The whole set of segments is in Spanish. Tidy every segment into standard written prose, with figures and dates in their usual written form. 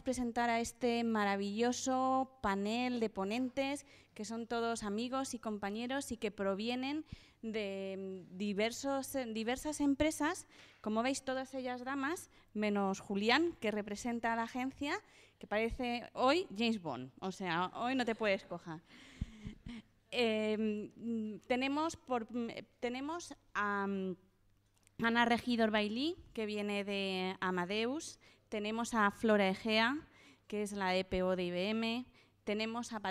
presentar a este maravilloso panel de ponentes que son todos amigos y compañeros y que provienen de diversas empresas, como veis todas ellas damas, menos Julián, que representa a la agencia, que parece hoy James Bond, o sea, hoy no te puedes cojar. Tenemos a Ana Regidor Bailí, que viene de Amadeus. Tenemos a Flora Egea, que es la EPO de IBM. Tenemos a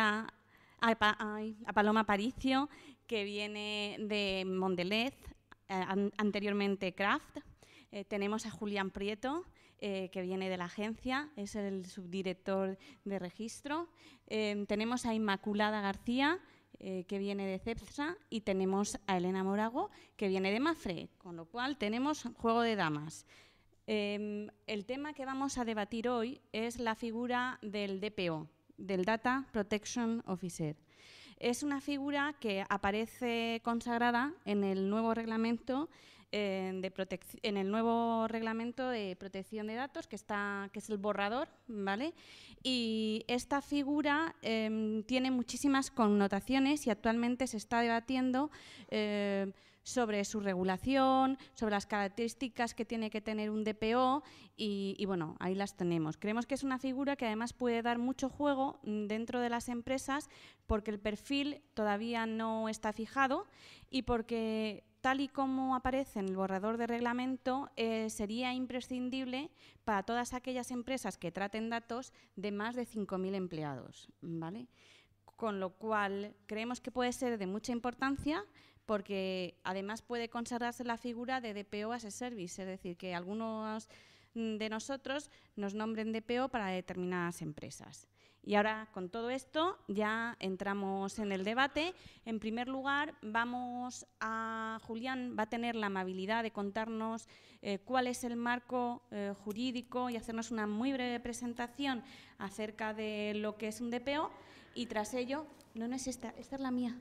Paloma Paricio, que viene de Mondelez, anteriormente Kraft. Tenemos a Julián Prieto, que viene de la agencia, es el subdirector de registro. Tenemos a Inmaculada García, que viene de Cepsa, y tenemos a Elena Morago, que viene de Mafre, con lo cual tenemos juego de damas. El tema que vamos a debatir hoy es la figura del DPO, del Data Protection Officer. Es una figura que aparece consagrada en el nuevo reglamento de protección de datos, que es el borrador, ¿vale? Y esta figura tiene muchísimas connotaciones y actualmente se está debatiendo sobre su regulación, sobre las características que tiene que tener un DPO y bueno, ahí las tenemos. Creemos que es una figura que además puede dar mucho juego dentro de las empresas porque el perfil todavía no está fijado y porque tal y como aparece en el borrador de reglamento, sería imprescindible para todas aquellas empresas que traten datos de más de 5.000 empleados, ¿vale? Con lo cual, creemos que puede ser de mucha importancia porque además puede consagrarse la figura de DPO as a Service, es decir, que algunos de nosotros nos nombren DPO para determinadas empresas. Y ahora, con todo esto, ya entramos en el debate. En primer lugar, Julián va a tener la amabilidad de contarnos cuál es el marco jurídico y hacernos una muy breve presentación acerca de lo que es un DPO. Y tras ello, no es esta es la mía.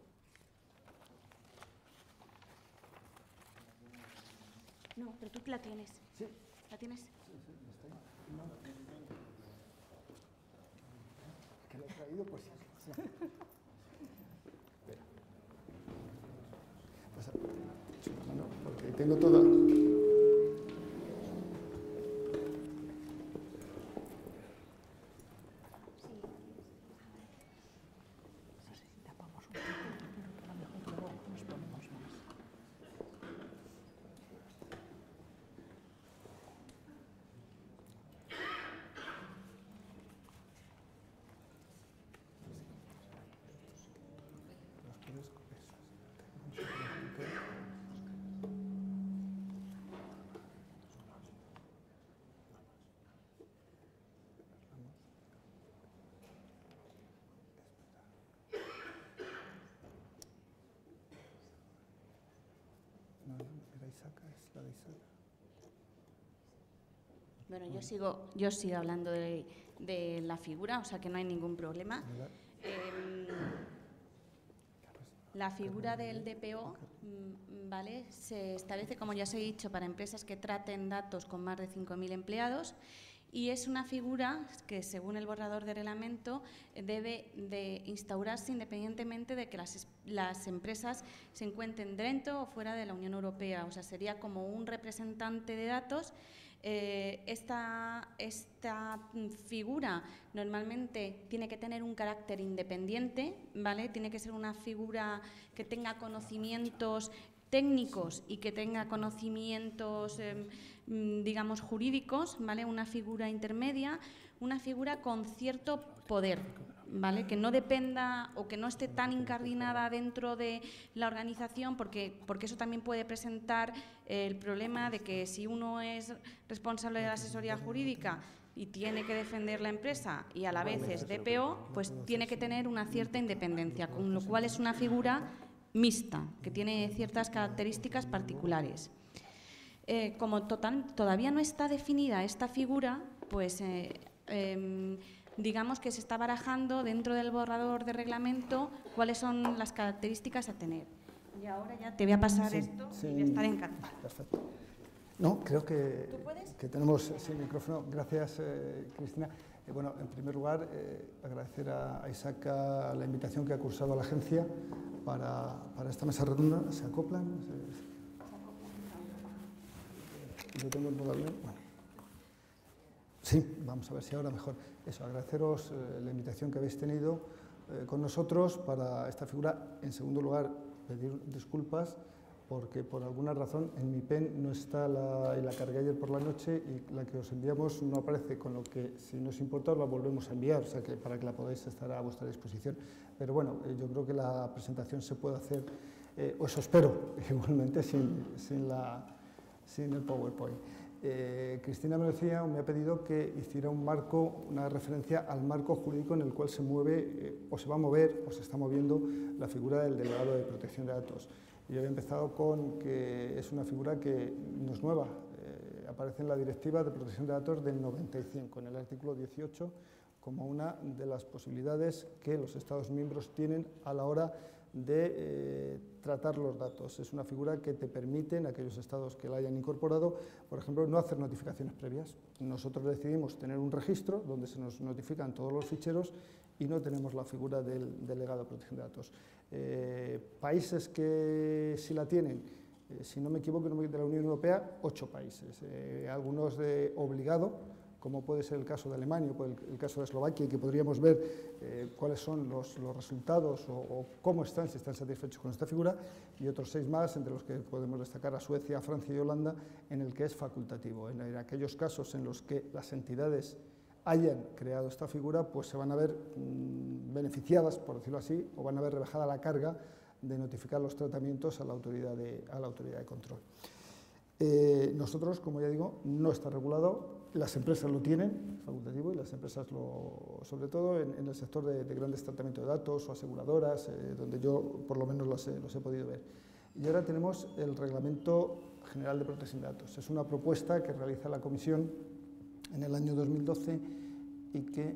No, pero tú la tienes. Sí. ¿La tienes? Sí, está ahí. No. Que lo he traído por si acaso. Espera. Pasa. No, porque tengo toda. Es la de Isaac. Bueno, yo sigo hablando de la figura, o sea que no hay ningún problema. La figura del DPO, ¿vale? Se establece, como ya os he dicho, para empresas que traten datos con más de 5.000 empleados y es una figura que, según el borrador de reglamento, debe de instaurarse independientemente de que las empresas se encuentren dentro o fuera de la Unión Europea. O sea, sería como un representante de datos. Esta figura normalmente tiene que tener un carácter independiente, ¿vale? Tiene que ser una figura que tenga conocimientos técnicos y que tenga conocimientos, digamos, jurídicos, ¿vale? Una figura intermedia, una figura con cierto poder, ¿vale? Que no dependa o que no esté tan incardinada dentro de la organización, porque eso también puede presentar el problema de que si uno es responsable de la asesoría jurídica y tiene que defender la empresa y a la vez es DPO, pues tiene que tener una cierta independencia, con lo cual es una figura mixta, que tiene ciertas características particulares. Como todavía no está definida esta figura, pues digamos que se está barajando dentro del borrador de reglamento cuáles son las características a tener. Y ahora ya te voy a pasar esto y voy a estar encantada. Perfecto. No, creo que, ¿Tú puedes? que tenemos sin micrófono. Gracias, Cristina. Bueno, en primer lugar, agradecer a Isaac la invitación que ha cursado a la agencia para esta mesa redonda. ¿Se acoplan? Yo tengo el modo avión. Bueno. Sí, vamos a ver si ahora mejor. Eso, agradeceros la invitación que habéis tenido con nosotros para esta figura. En segundo lugar, pedir disculpas porque por alguna razón en mi pen no está y la cargué ayer por la noche y la que os enviamos no aparece, con lo que si no os importa os la volvemos a enviar, o sea que para que la podáis estar a vuestra disposición. Pero bueno, yo creo que la presentación se puede hacer, o eso espero, igualmente sin el PowerPoint. Cristina me decía, me ha pedido que hiciera un marco, una referencia al marco jurídico en el cual se mueve, o se va a mover, o se está moviendo la figura del delegado de protección de datos. Yo había empezado con que es una figura que no es nueva, aparece en la Directiva de Protección de Datos del 95, en el artículo 18, como una de las posibilidades que los Estados miembros tienen a la hora de tratar los datos. Es una figura que te permite, en aquellos estados que la hayan incorporado, por ejemplo, no hacer notificaciones previas. Nosotros decidimos tener un registro donde se nos notifican todos los ficheros y no tenemos la figura del delegado de protección de datos. Países que sí la tienen, si no me equivoco, de la Unión Europea, 8 países, algunos de obligado, como puede ser el caso de Alemania o el caso de Eslovaquia, y que podríamos ver cuáles son los resultados o cómo están, si están satisfechos con esta figura, y otros 6 más, entre los que podemos destacar a Suecia, Francia y Holanda, en el que es facultativo. En aquellos casos en los que las entidades hayan creado esta figura, pues se van a ver beneficiadas, por decirlo así, o van a ver rebajada la carga de notificar los tratamientos a la autoridad de control. Nosotros, como ya digo, no está regulado, las empresas lo tienen, facultativo, y las empresas, sobre todo en el sector de grandes tratamientos de datos o aseguradoras, donde yo por lo menos los he podido ver. Y ahora tenemos el Reglamento General de Protección de Datos. Es una propuesta que realiza la Comisión en el año 2012 y que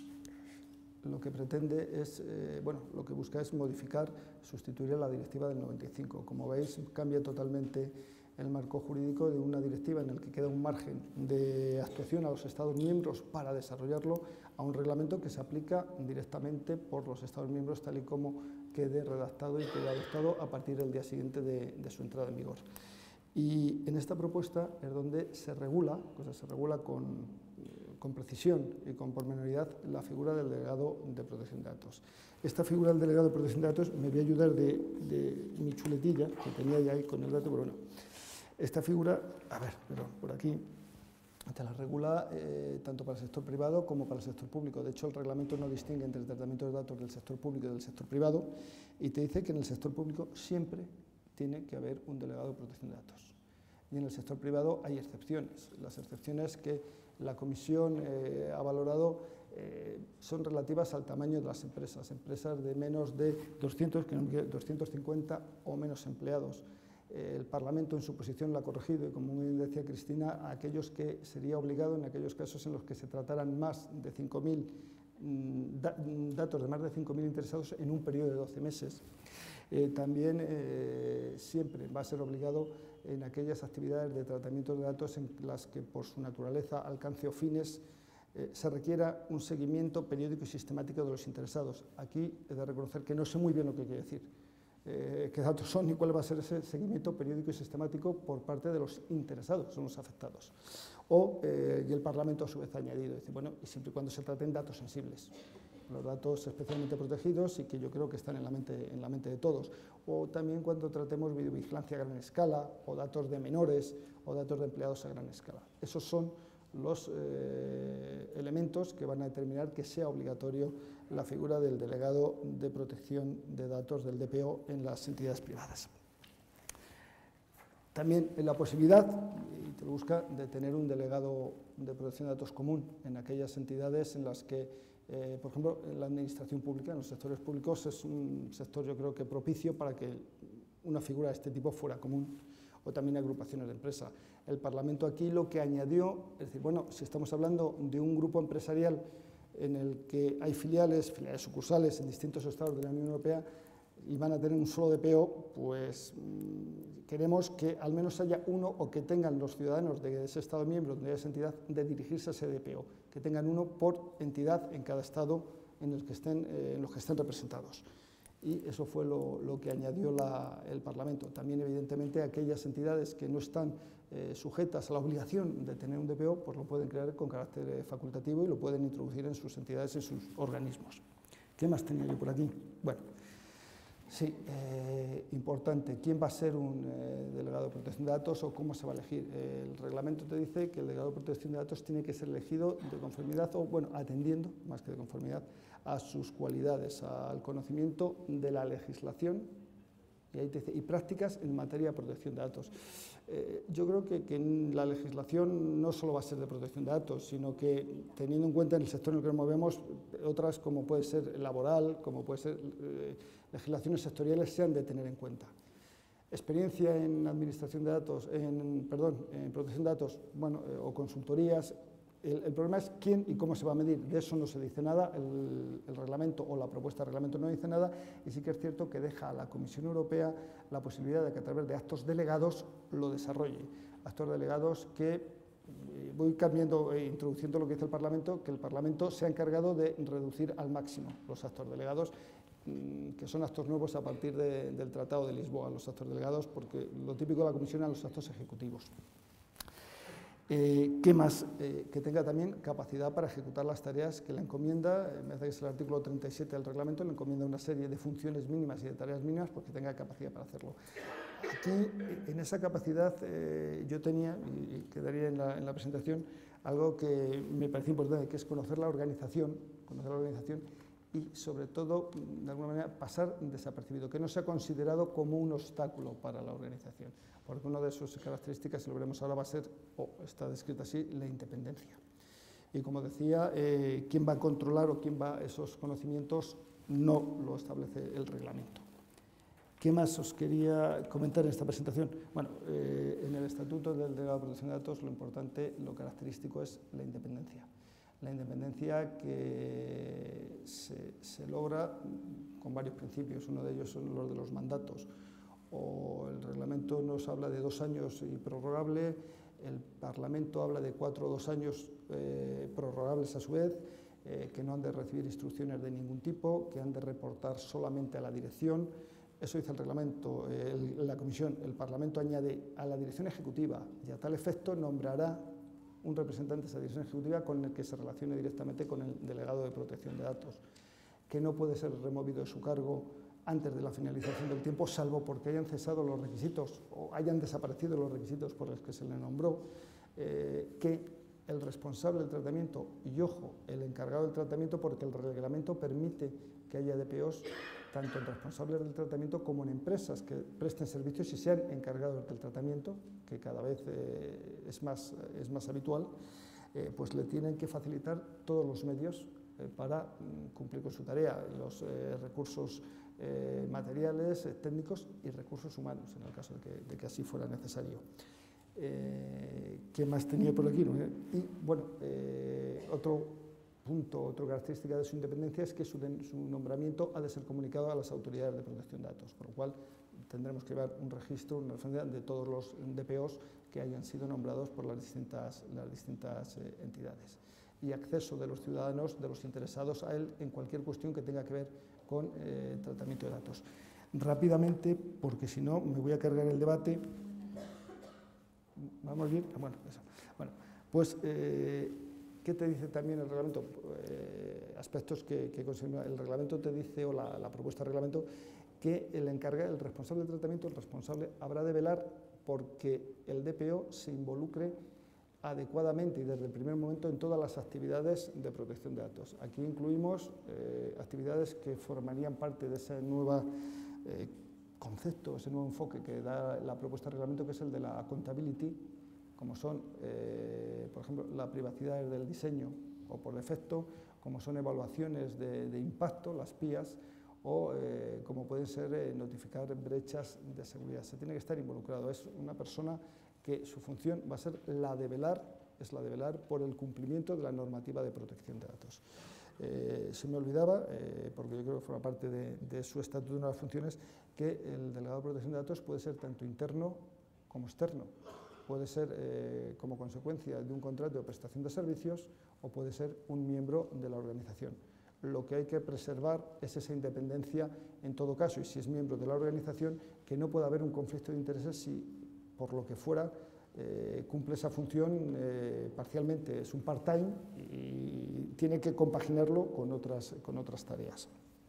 lo que pretende es, lo que busca es modificar, sustituir a la directiva del 95. Como veis, cambia totalmente el marco jurídico de una directiva en el que queda un margen de actuación a los Estados miembros para desarrollarlo, a un reglamento que se aplica directamente por los Estados miembros tal y como quede redactado y quede adoptado a partir del día siguiente de su entrada en vigor. Y en esta propuesta es donde se regula con precisión y con pormenoridad la figura del delegado de protección de datos. Esta figura del delegado de protección de datos me voy a ayudar de mi chuletilla que tenía ya ahí con el dato, pero bueno, esta figura, por aquí, te la regula tanto para el sector privado como para el sector público. De hecho, el reglamento no distingue entre el tratamiento de datos del sector público y del sector privado y te dice que en el sector público siempre tiene que haber un delegado de protección de datos. Y en el sector privado hay excepciones. Las excepciones que la Comisión ha valorado son relativas al tamaño de las empresas de menos de 250 o menos empleados. El Parlamento en su posición la ha corregido y, como muy bien decía Cristina, a aquellos que sería obligado en aquellos casos en los que se trataran más de 5.000 datos de más de 5.000 interesados en un periodo de 12 meses. También siempre va a ser obligado en aquellas actividades de tratamiento de datos en las que por su naturaleza, alcance o fines se requiera un seguimiento periódico y sistemático de los interesados. Aquí he de reconocer que no sé muy bien lo que quiere decir, qué datos son y cuál va a ser ese seguimiento periódico y sistemático por parte de los interesados, son los afectados. Y el Parlamento a su vez ha añadido, dice, bueno, y siempre y cuando se traten datos sensibles, los datos especialmente protegidos y que yo creo que están en la mente de todos, o también cuando tratemos videovigilancia a gran escala, o datos de menores, o datos de empleados a gran escala. Esos son los elementos que van a determinar que sea obligatorio la figura del delegado de protección de datos del DPO en las entidades privadas. También en la posibilidad, y te lo busca, de tener un delegado de protección de datos común en aquellas entidades en las que, por ejemplo, en la administración pública, en los sectores públicos, es un sector yo creo que propicio para que una figura de este tipo fuera común, o también agrupaciones de empresa. El Parlamento aquí lo que añadió, es decir, bueno, si estamos hablando de un grupo empresarial en el que hay filiales sucursales en distintos estados de la Unión Europea, y van a tener un solo DPO, pues queremos que al menos haya uno o que tengan los ciudadanos de ese Estado miembro, de esa entidad, de dirigirse a ese DPO, que tengan uno por entidad en cada Estado en los que estén representados. Y eso fue lo que añadió el Parlamento. También, evidentemente, aquellas entidades que no están sujetas a la obligación de tener un DPO, pues lo pueden crear con carácter facultativo y lo pueden introducir en sus entidades, en sus organismos. ¿Qué más tenía yo por aquí? Bueno, sí, importante. ¿Quién va a ser un delegado de protección de datos o cómo se va a elegir? El reglamento te dice que el delegado de protección de datos tiene que ser elegido de conformidad o, bueno, atendiendo, más que de conformidad, a sus cualidades, al conocimiento de la legislación y, ahí te dice, y prácticas en materia de protección de datos. Yo creo que en la legislación no solo va a ser de protección de datos, sino que teniendo en cuenta en el sector en el que nos movemos, otras como puede ser laboral, como puede ser legislaciones sectoriales, se han de tener en cuenta. Experiencia en administración de datos, en protección de datos, bueno, o consultorías. El problema es quién y cómo se va a medir. De eso no se dice nada, el reglamento o la propuesta de reglamento no dice nada, y sí que es cierto que deja a la Comisión Europea la posibilidad de que a través de actos delegados lo desarrolle. Actos delegados que voy cambiando e introduciendo lo que dice el Parlamento, que el Parlamento se ha encargado de reducir al máximo los actos delegados, que son actos nuevos a partir del Tratado de Lisboa, los actos delegados, porque lo típico de la Comisión eran los actos ejecutivos. ¿Qué más? Que tenga también capacidad para ejecutar las tareas que le encomienda, me parece que es el artículo 37 del reglamento, le encomienda una serie de funciones mínimas y de tareas mínimas, porque tenga capacidad para hacerlo. Aquí, en esa capacidad, yo tenía, y quedaría en la presentación, algo que me parece importante, que es conocer la organización y, sobre todo, de alguna manera, pasar desapercibido, que no sea considerado como un obstáculo para la organización, porque una de sus características, y lo veremos ahora, va a ser, o está descrita así, la independencia. Y como decía, quién va a controlar o quién va a esos conocimientos no lo establece el reglamento. ¿Qué más os quería comentar en esta presentación? Bueno, en el Estatuto del Delegado de Protección de Datos lo importante, lo característico es la independencia. La independencia que se logra con varios principios, uno de ellos son los de los mandatos. O el reglamento nos habla de 2 años y prorrogable, el Parlamento habla de 4 o 2 años prorrogables a su vez, que no han de recibir instrucciones de ningún tipo, que han de reportar solamente a la dirección. Eso dice el reglamento, la Comisión. El Parlamento añade a la dirección ejecutiva y a tal efecto nombrará un representante de esa dirección ejecutiva con el que se relacione directamente con el delegado de protección de datos, que no puede ser removido de su cargo antes de la finalización del tiempo, salvo porque hayan cesado los requisitos o hayan desaparecido los requisitos por los que se le nombró, que el responsable del tratamiento, y ojo, el encargado del tratamiento, porque el reglamento permite que haya DPOs tanto en responsables del tratamiento como en empresas que presten servicios y sean encargados del tratamiento, que cada vez es más habitual, pues le tienen que facilitar todos los medios para cumplir con su tarea, los recursos materiales, técnicos y recursos humanos, en el caso de que así fuera necesario. ¿Qué más tenía por aquí? Y bueno, otro punto, otra característica de su independencia es que su nombramiento ha de ser comunicado a las autoridades de protección de datos, con lo cual tendremos que llevar un registro, una referencia de todos los DPOs que hayan sido nombrados por las distintas entidades, y acceso de los ciudadanos, de los interesados a él en cualquier cuestión que tenga que ver con tratamiento de datos. Rápidamente, porque si no me voy a cargar el debate. ¿Vamos bien? Bueno, eso. Bueno, pues, ¿qué te dice también el reglamento? Aspectos que considera el reglamento te dice, o la propuesta de reglamento, que el responsable del tratamiento, el responsable, habrá de velar porque el DPO se involucre adecuadamente y desde el primer momento en todas las actividades de protección de datos. Aquí incluimos actividades que formarían parte de ese nuevo concepto, ese nuevo enfoque que da la propuesta de reglamento, que es el de la accountability, como son, por ejemplo, la privacidad del diseño o por defecto, como son evaluaciones de impacto, las PIAs, o como pueden ser notificar brechas de seguridad. Se tiene que estar involucrado, es una persona que su función va a ser la de velar por el cumplimiento de la normativa de protección de datos. Se me olvidaba, porque yo creo que forma parte de su estatuto de una de las funciones, que el delegado de protección de datos puede ser tanto interno como externo. Puede ser como consecuencia de un contrato de prestación de servicios o puede ser un miembro de la organización. Lo que hay que preservar es esa independencia en todo caso, y si es miembro de la organización, que no pueda haber un conflicto de intereses si, por lo que fuera, cumple esa función parcialmente, es un part-time y tiene que compaginarlo con otras tareas.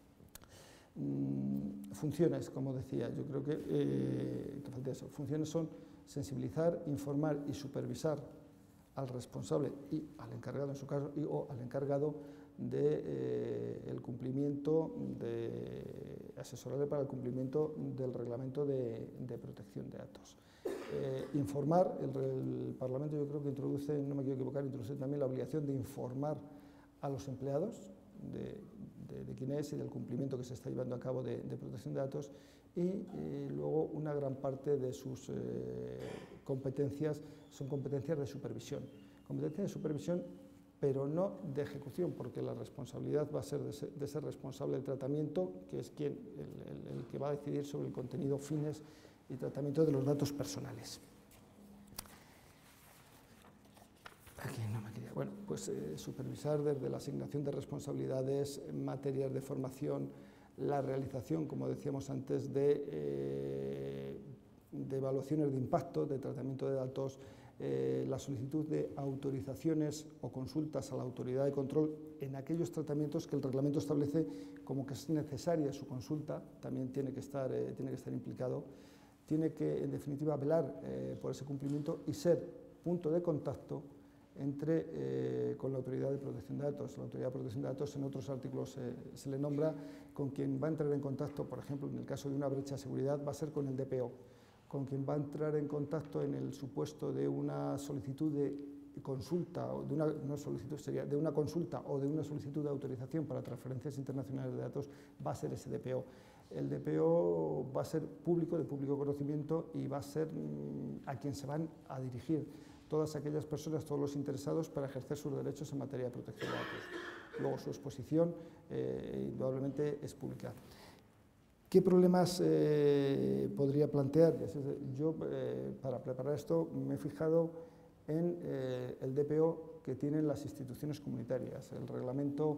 Funciones, como decía, yo creo que funciones son sensibilizar, informar y supervisar al responsable y al encargado, en su caso, o al encargado del cumplimiento, asesorarle para el cumplimiento del reglamento de protección de datos. Informar, el Parlamento yo creo que introduce, no me quiero equivocar, introduce también la obligación de informar a los empleados de quién es y del cumplimiento que se está llevando a cabo de protección de datos, y luego una gran parte de sus competencias son competencias de supervisión. Competencias de supervisión, pero no de ejecución, porque la responsabilidad va a ser de ser responsable del tratamiento, que es el que va a decidir sobre el contenido, fines y tratamiento de los datos personales. Aquí no me quería. Bueno, pues supervisar desde la asignación de responsabilidades, materias de formación, la realización, como decíamos antes, de evaluaciones de impacto, de tratamiento de datos, la solicitud de autorizaciones o consultas a la autoridad de control en aquellos tratamientos que el reglamento establece como que es necesaria su consulta, también tiene que estar implicado, tiene que, en definitiva, velar por ese cumplimiento y ser punto de contacto con la Autoridad de Protección de Datos. La Autoridad de Protección de Datos en otros artículos se le nombra con quien va a entrar en contacto, por ejemplo, en el caso de una brecha de seguridad, va a ser con el DPO, con quien va a entrar en contacto en el supuesto de una solicitud de consulta, o de una consulta o de una solicitud de autorización para transferencias internacionales de datos, va a ser ese DPO. El DPO va a ser público, de público conocimiento, y va a ser a quien se van a dirigir todas aquellas personas, todos los interesados para ejercer sus derechos en materia de protección de datos. Luego su exposición indudablemente es pública. ¿Qué problemas podría plantear? Yo, para preparar esto, me he fijado en el DPO que tienen las instituciones comunitarias. El reglamento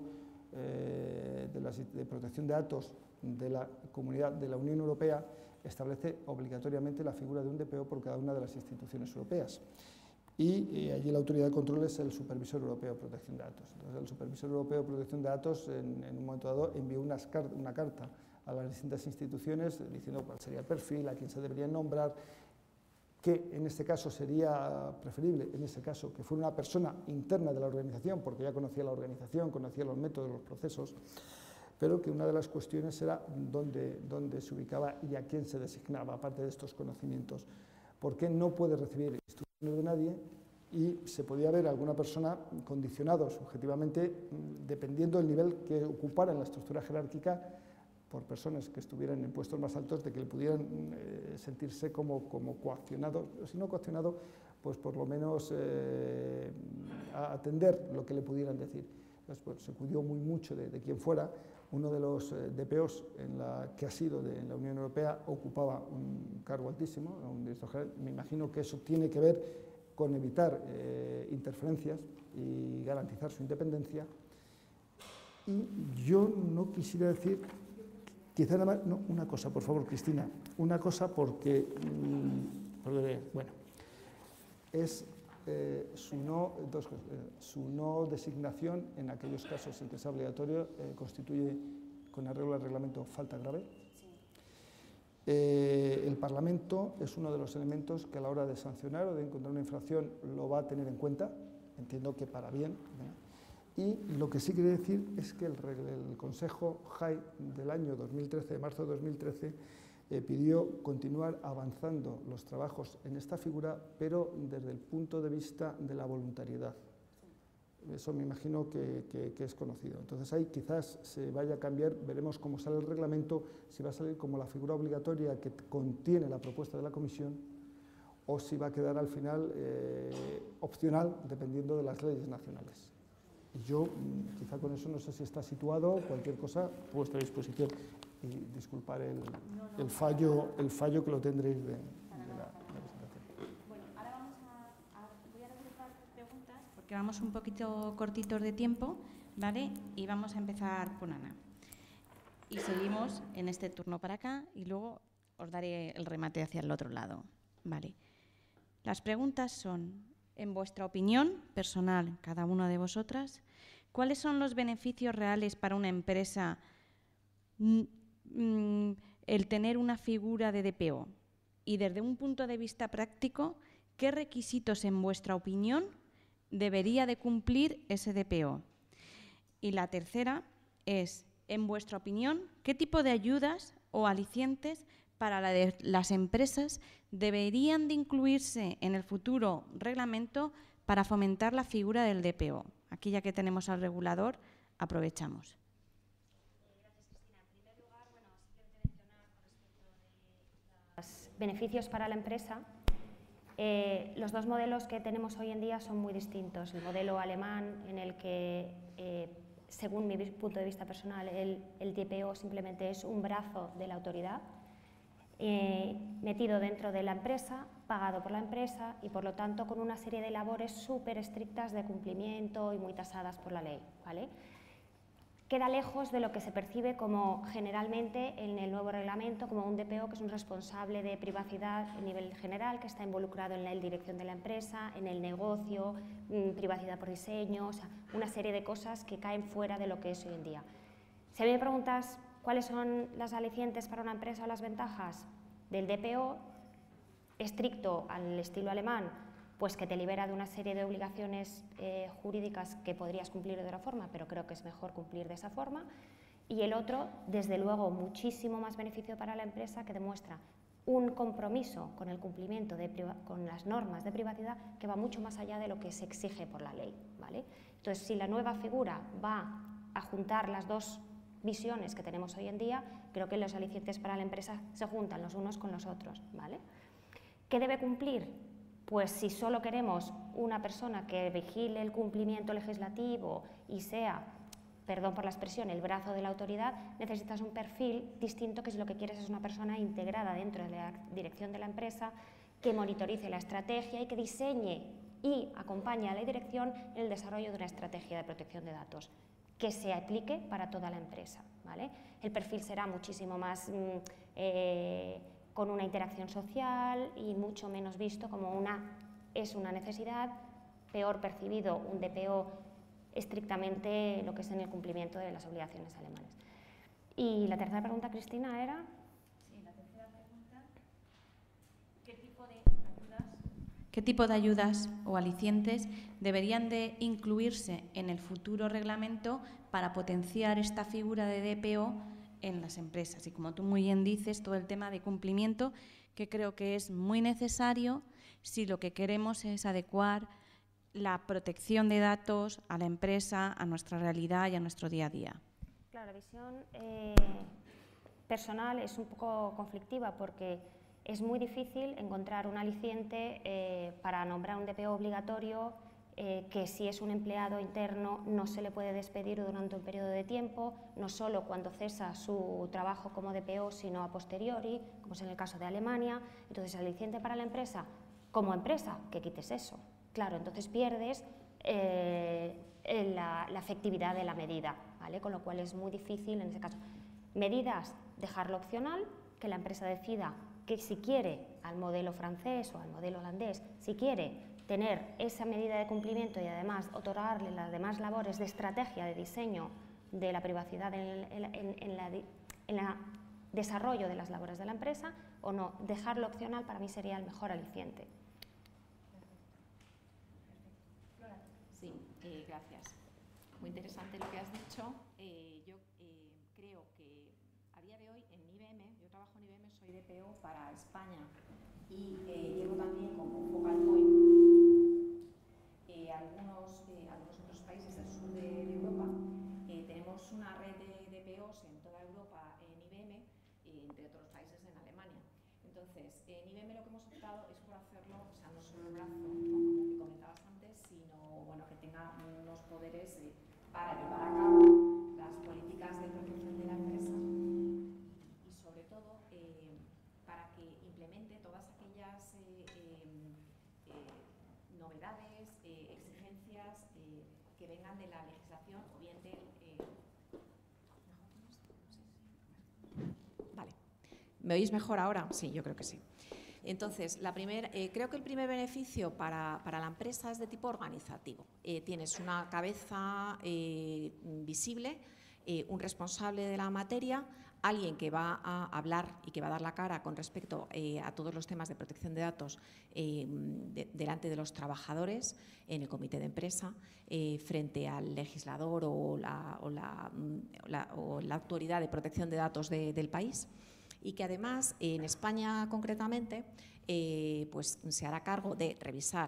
de protección de datos de la Comunidad de la Unión Europea establece obligatoriamente la figura de un DPO por cada una de las instituciones europeas. Y allí la autoridad de control es el Supervisor Europeo de Protección de Datos. Entonces, el Supervisor Europeo de Protección de Datos, en un momento dado, envió una carta a las distintas instituciones diciendo cuál sería el perfil, a quién se debería nombrar, que en este caso sería preferible, en este caso, que fuera una persona interna de la organización, porque ya conocía la organización, conocía los métodos, los procesos, pero que una de las cuestiones era dónde se ubicaba y a quién se designaba, aparte de estos conocimientos. ¿Por qué no puede recibir instrucciones de nadie? Y se podía ver a alguna persona condicionado subjetivamente, dependiendo del nivel que ocupara en la estructura jerárquica, por personas que estuvieran en puestos más altos, de que le pudieran sentirse como coaccionado, o si no coaccionado, pues por lo menos a atender lo que le pudieran decir. Entonces, pues, se cuidó muy mucho de quién fuera. Uno de los DPOs que ha sido en la Unión Europea ocupaba un cargo altísimo, un director general. Me imagino que eso tiene que ver con evitar interferencias y garantizar su independencia. Y yo no quisiera decir, quizá nada más, no, una cosa, por favor, Cristina, una cosa porque bueno, es su no designación en aquellos casos en que sea obligatorio constituye, con arreglo al reglamento, falta grave. Sí. El Parlamento es uno de los elementos que a la hora de sancionar o de encontrar una infracción lo va a tener en cuenta, entiendo que para bien, ¿no? Y lo que sí quiere decir es que el Consejo JAI del año 2013, de marzo de 2013, pidió continuar avanzando los trabajos en esta figura, pero desde el punto de vista de la voluntariedad. Eso me imagino que es conocido. Entonces ahí quizás se vaya a cambiar, veremos cómo sale el reglamento, si va a salir como la figura obligatoria que contiene la propuesta de la Comisión, o si va a quedar al final opcional, dependiendo de las leyes nacionales. Y yo, quizá con eso no sé si está situado, cualquier cosa, a vuestra disposición. Y disculpar el fallo que lo tendréis de la presentación. Bueno, ahora voy a realizar preguntas porque vamos un poquito cortitos de tiempo, ¿vale? Y vamos a empezar con Ana. Y seguimos en este turno para acá y luego os daré el remate hacia el otro lado, ¿vale? Las preguntas son, en vuestra opinión personal, cada una de vosotras, ¿cuáles son los beneficios reales para una empresa el tener una figura de DPO? Y desde un punto de vista práctico, ¿qué requisitos, en vuestra opinión, debería de cumplir ese DPO? Y la tercera es, en vuestra opinión, ¿qué tipo de ayudas o alicientes para las empresas deberían de incluirse en el futuro reglamento para fomentar la figura del DPO? Aquí, ya que tenemos al regulador, aprovechamos. Gracias, Cristina. En primer lugar, simplemente mencionar con respecto de los beneficios para la empresa. Los dos modelos que tenemos hoy en día son muy distintos. El modelo alemán, en el que, según mi punto de vista personal, el DPO simplemente es un brazo de la autoridad, metido dentro de la empresa, pagado por la empresa y, por lo tanto, con una serie de labores súper estrictas de cumplimiento y muy tasadas por la ley, ¿vale? Queda lejos de lo que se percibe como generalmente en el nuevo reglamento como un DPO, que es un responsable de privacidad a nivel general, que está involucrado en la dirección de la empresa, en el negocio, privacidad por diseño, o sea, una serie de cosas que caen fuera de lo que es hoy en día. Si a mí me preguntas cuáles son las alicientes para una empresa o las ventajas del DPO estricto al estilo alemán, pues que te libera de una serie de obligaciones jurídicas que podrías cumplir de otra forma, pero creo que es mejor cumplir de esa forma. Y el otro, desde luego, muchísimo más beneficio para la empresa, que demuestra un compromiso con el cumplimiento con las normas de privacidad que va mucho más allá de lo que se exige por la ley, ¿vale? Entonces, si la nueva figura va a juntar las dos visiones que tenemos hoy en día, creo que los alicientes para la empresa se juntan los unos con los otros, ¿vale? ¿Qué debe cumplir? Pues si solo queremos una persona que vigile el cumplimiento legislativo y sea, perdón por la expresión, el brazo de la autoridad, necesitas un perfil distinto, que si lo que quieres es una persona integrada dentro de la dirección de la empresa, que monitorice la estrategia y que diseñe y acompañe a la dirección en el desarrollo de una estrategia de protección de datos que se aplique para toda la empresa, ¿vale? El perfil será muchísimo más con una interacción social y mucho menos visto como es una necesidad, peor percibido un DPO estrictamente lo que es en el cumplimiento de las obligaciones alemanas. Y la tercera pregunta, Cristina, era... Sí, la tercera pregunta, ¿qué tipo de ayudas o alicientes deberían de incluirse en el futuro reglamento para potenciar esta figura de DPO en las empresas? Y como tú muy bien dices, todo el tema de cumplimiento, que creo que es muy necesario si lo que queremos es adecuar la protección de datos a la empresa, a nuestra realidad y a nuestro día a día. Claro, la visión personal es un poco conflictiva, porque es muy difícil encontrar un aliciente para nombrar un DPO obligatorio, que si es un empleado interno no se le puede despedir durante un periodo de tiempo, no solo cuando cesa su trabajo como DPO, sino a posteriori, como es en el caso de Alemania. Entonces, el aliciente para la empresa, como empresa, que quites eso. Claro, entonces pierdes la efectividad de la medida, ¿vale? Con lo cual es muy difícil en ese caso. Medidas, dejarlo opcional, que la empresa decida que si quiere, al modelo francés o al modelo holandés, si quiere tener esa medida de cumplimiento y además otorgarle las demás labores de estrategia, de diseño de la privacidad en el desarrollo de las labores de la empresa, o no, dejarlo opcional para mí sería el mejor aliciente. Sí, gracias. Muy interesante lo que has dicho. Yo creo que a día de hoy en IBM, yo trabajo en IBM, soy DPO para España y llevo también como focal point algunos otros países del sur de Europa. Tenemos una red de DPOs en toda Europa en IBM, entre otros países en Alemania. Entonces, en IBM lo que hemos optado es por hacerlo, o sea, no solo el brazo, ¿no?, como que comentabas antes, sino bueno, que tenga unos poderes para llevar a cabo las políticas de protección de la empresa y sobre todo, para que implemente todas aquellas novedades, exigencias que vengan de la legislación o bien del... Vale. ¿Me oís mejor ahora? Sí, yo creo que sí. Entonces, creo que el primer beneficio para la empresa es de tipo organizativo. Tienes una cabeza visible, un responsable de la materia, alguien que va a hablar y que va a dar la cara con respecto a todos los temas de protección de datos delante de los trabajadores en el comité de empresa, frente al legislador o la autoridad de protección de datos del país. Y que además, en España concretamente, pues se hará cargo de revisar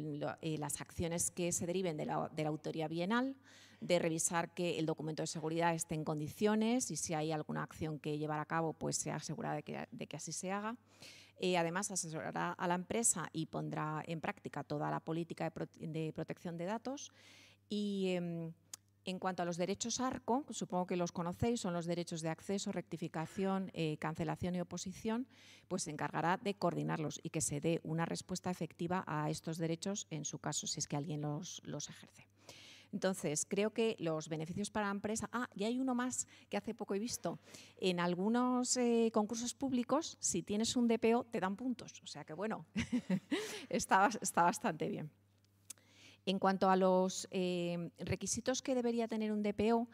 las acciones que se deriven de la auditoría bienal, de revisar que el documento de seguridad esté en condiciones y si hay alguna acción que llevar a cabo, pues se asegura de que así se haga. Además, asesorará a la empresa y pondrá en práctica toda la política de protección de datos. Y en cuanto a los derechos ARCO, supongo que los conocéis, son los derechos de acceso, rectificación, cancelación y oposición, pues se encargará de coordinarlos y que se dé una respuesta efectiva a estos derechos en su caso, si es que alguien los ejerce. Entonces, creo que los beneficios para la empresa... y hay uno más que hace poco he visto. En algunos concursos públicos, si tienes un DPO, te dan puntos. O sea que, bueno, está bastante bien. En cuanto a los requisitos que debería tener un DPO,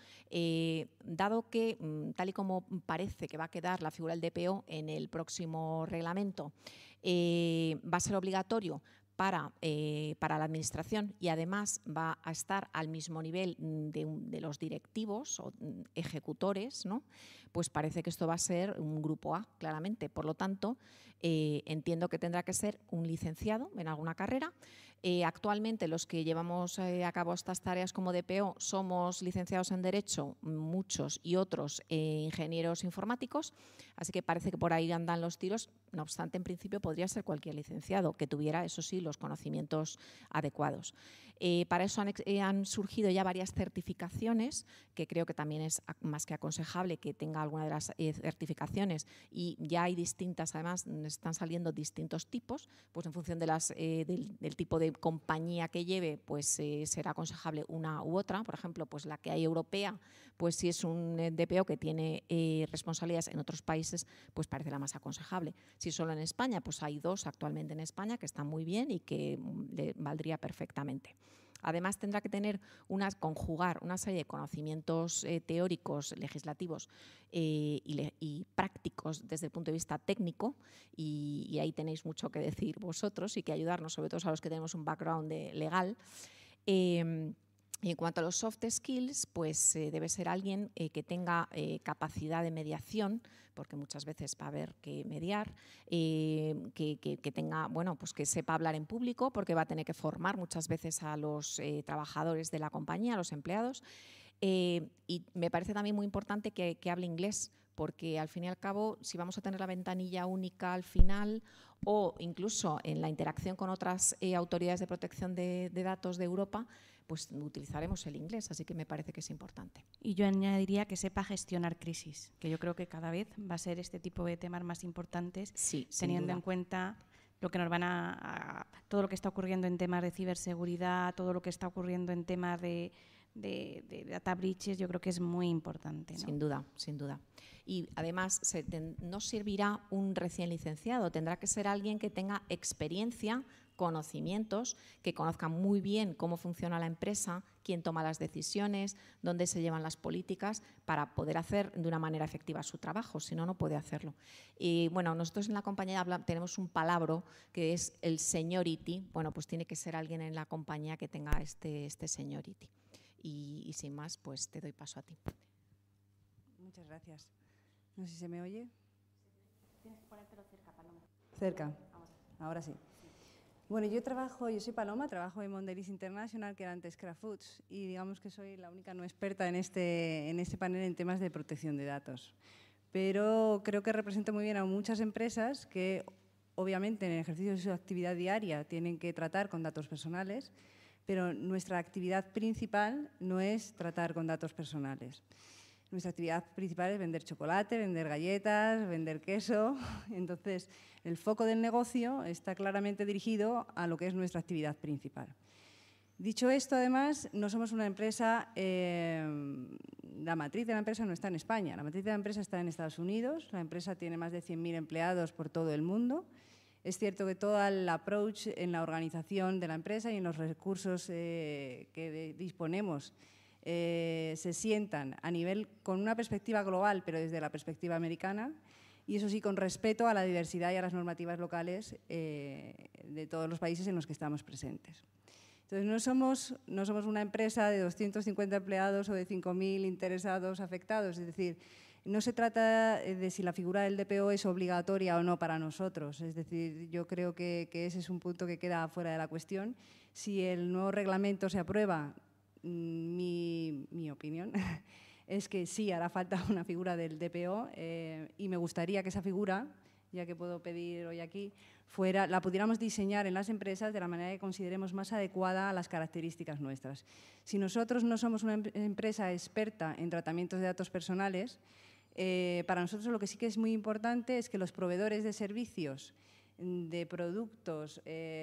dado que, tal y como parece que va a quedar la figura del DPO en el próximo reglamento, va a ser obligatorio para la Administración y además va a estar al mismo nivel de los directivos o ejecutores, ¿no? Pues parece que esto va a ser un grupo A, claramente. Por lo tanto, entiendo que tendrá que ser un licenciado en alguna carrera. Actualmente los que llevamos a cabo estas tareas como DPO somos licenciados en Derecho, muchos, y otros ingenieros informáticos, así que parece que por ahí andan los tiros. No obstante, en principio podría ser cualquier licenciado que tuviera, eso sí, los conocimientos adecuados. Para eso han surgido ya varias certificaciones, que creo que también es más que aconsejable que tenga alguna de las certificaciones, y ya hay distintas, además están saliendo distintos tipos, pues en función de del tipo de compañía que lleve, pues será aconsejable una u otra. Por ejemplo, pues la que hay europea, pues si es un DPO que tiene responsabilidades en otros países, pues parece la más aconsejable. Si solo en España, pues hay dos actualmente en España que están muy bien y que le valdría perfectamente. Además, tendrá que conjugar una serie de conocimientos teóricos, legislativos y prácticos desde el punto de vista técnico, y ahí tenéis mucho que decir vosotros y que ayudarnos, sobre todo a los que tenemos un background legal. Y en cuanto a los soft skills, pues debe ser alguien que tenga capacidad de mediación, porque muchas veces va a haber que mediar, que tenga, bueno, pues que sepa hablar en público, porque va a tener que formar muchas veces a los trabajadores de la compañía, a los empleados. Y me parece también muy importante que hable inglés, porque al fin y al cabo, si vamos a tener la ventanilla única al final, o incluso en la interacción con otras autoridades de protección de datos de Europa, pues utilizaremos el inglés, así que me parece que es importante. Y yo añadiría que sepa gestionar crisis, que yo creo que cada vez va a ser este tipo de temas más importantes, sí, teniendo en cuenta lo que nos todo lo que está ocurriendo en temas de ciberseguridad, todo lo que está ocurriendo en temas de data breaches, yo creo que es muy importante, ¿no? Sin duda, sin duda. Y además no servirá un recién licenciado, tendrá que ser alguien que tenga experiencia, conocimientos, que conozca muy bien cómo funciona la empresa, quién toma las decisiones, dónde se llevan las políticas, para poder hacer de una manera efectiva su trabajo, si no, no puede hacerlo. Y bueno, nosotros en la compañía tenemos un palabra que es el seniority. Bueno, pues tiene que ser alguien en la compañía que tenga este seniority. Y sin más, pues te doy paso a ti. Muchas gracias. No sé si se me oye. Tienes que ponértelo cerca, Paloma. Cerca. Ahora sí. Bueno, yo soy Paloma, trabajo en Mondelez International, que era antes Kraft Foods, y digamos que soy la única no experta en este panel en temas de protección de datos. Pero creo que represento muy bien a muchas empresas que, obviamente, en el ejercicio de su actividad diaria tienen que tratar con datos personales, pero nuestra actividad principal no es tratar con datos personales. Nuestra actividad principal es vender chocolate, vender galletas, vender queso. Entonces, el foco del negocio está claramente dirigido a lo que es nuestra actividad principal. Dicho esto, además, no somos una empresa, la matriz de la empresa no está en España, la matriz de la empresa está en Estados Unidos, la empresa tiene más de 100.000 empleados por todo el mundo. Es cierto que todo el approach en la organización de la empresa y en los recursos que disponemos se sientan a nivel con una perspectiva global, pero desde la perspectiva americana, y eso sí, con respeto a la diversidad y a las normativas locales de todos los países en los que estamos presentes. Entonces, no somos una empresa de 250 empleados o de 5.000 interesados afectados, es decir, no se trata de si la figura del DPO es obligatoria o no para nosotros, es decir, yo creo que ese es un punto que queda fuera de la cuestión. Si el nuevo reglamento se aprueba, mi opinión es que sí hará falta una figura del DPO y me gustaría que esa figura, ya que puedo pedir hoy aquí, la pudiéramos diseñar en las empresas de la manera que consideremos más adecuada a las características nuestras. Si nosotros no somos una empresa experta en tratamientos de datos personales, para nosotros lo que sí que es muy importante es que los proveedores de servicios, de productos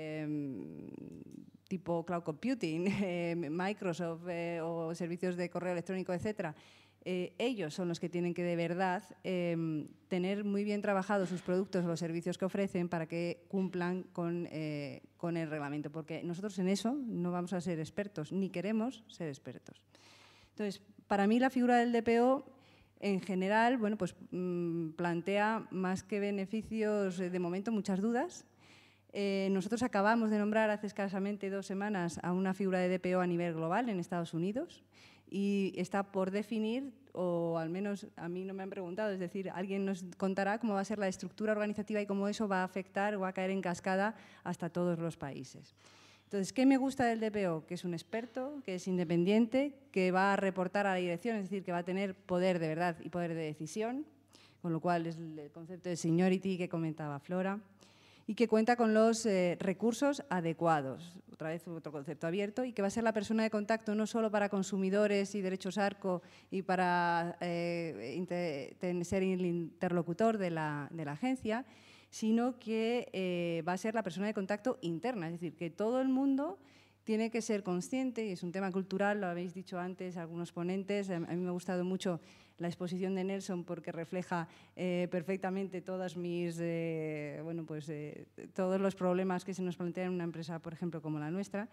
tipo cloud computing, Microsoft o servicios de correo electrónico, etcétera, ellos son los que tienen que de verdad tener muy bien trabajados sus productos o los servicios que ofrecen para que cumplan con el reglamento, porque nosotros en eso no vamos a ser expertos, ni queremos ser expertos. Entonces, para mí la figura del DPO en general, bueno, pues plantea más que beneficios, de momento muchas dudas. Nosotros acabamos de nombrar hace escasamente 2 semanas a una figura de DPO a nivel global en Estados Unidos y está por definir, o al menos a mí no me han preguntado, es decir, alguien nos contará cómo va a ser la estructura organizativa y cómo eso va a afectar o va a caer en cascada hasta todos los países. Entonces, ¿qué me gusta del DPO? Que es un experto, que es independiente, que va a reportar a la dirección, es decir, que va a tener poder de verdad y poder de decisión, con lo cual es el concepto de seniority que comentaba Flora, y que cuenta con los recursos adecuados, otra vez otro concepto abierto, y que va a ser la persona de contacto no solo para consumidores y derechos ARCO y para ser el interlocutor de la agencia, sino que va a ser la persona de contacto interna, es decir, que todo el mundo tiene que ser consciente, y es un tema cultural, lo habéis dicho antes algunos ponentes, a mí me ha gustado mucho la exposición de Nelson porque refleja perfectamente todos los problemas que se nos plantean en una empresa, por ejemplo, como la nuestra.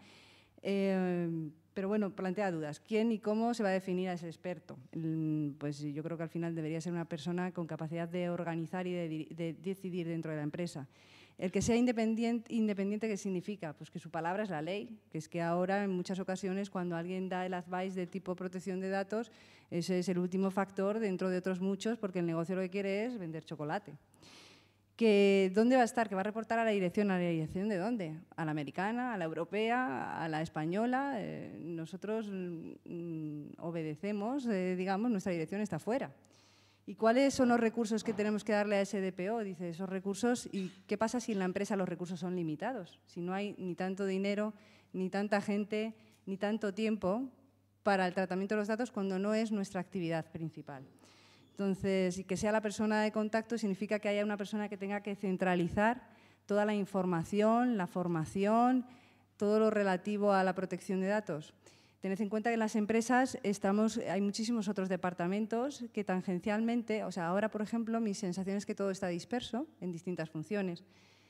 Pero bueno, plantea dudas. ¿Quién y cómo se va a definir a ese experto? Pues yo creo que al final debería ser una persona con capacidad de organizar y de decidir dentro de la empresa. El que sea independiente, ¿qué significa? Pues que su palabra es la ley, que es que ahora en muchas ocasiones cuando alguien da el advice de tipo protección de datos, ese es el último factor dentro de otros muchos porque el negocio lo que quiere es vender chocolate. ¿Dónde va a estar? ¿Que va a reportar a la dirección? ¿A la dirección de dónde? ¿A la americana, a la europea, a la española? Nosotros obedecemos, digamos, nuestra dirección está fuera. ¿Y cuáles son los recursos que tenemos que darle a ese DPO? Dice, esos recursos, ¿y qué pasa si en la empresa los recursos son limitados? Si no hay ni tanto dinero, ni tanta gente, ni tanto tiempo para el tratamiento de los datos cuando no es nuestra actividad principal. Entonces, y que sea la persona de contacto significa que haya una persona que tenga que centralizar toda la información, la formación, todo lo relativo a la protección de datos. Tened en cuenta que en las empresas hay muchísimos otros departamentos que tangencialmente, o sea, ahora, por ejemplo, mi sensación es que todo está disperso en distintas funciones.